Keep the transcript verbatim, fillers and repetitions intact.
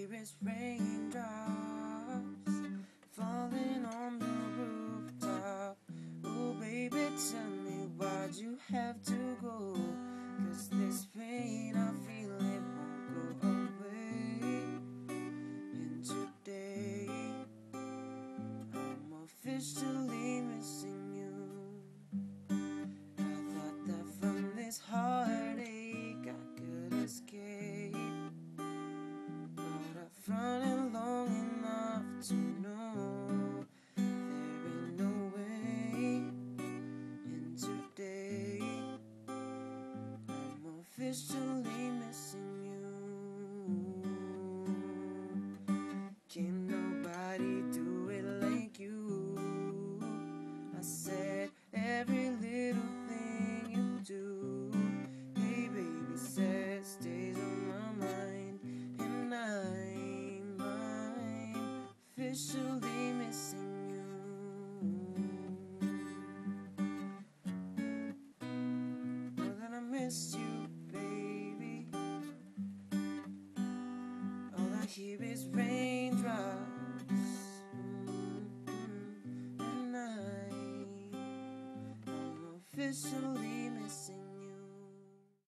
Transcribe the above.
hear is raindrops falling on the rooftop. Oh baby, tell me why'd you have to go? 'Cause this pain I feel it won't go away. And today I'm officially missing you. I thought that from this heartache I could escape, but I've run it long enough to know there ain't no way. And today I'm officially missing you. Can nobody do it like you? I said every little thing you do, hey baby, said stays on my mind, and I'm, I'm officially missing you. Know that I miss you, baby. All I hear is raindrops, mm-hmm. And I'm, I'm officially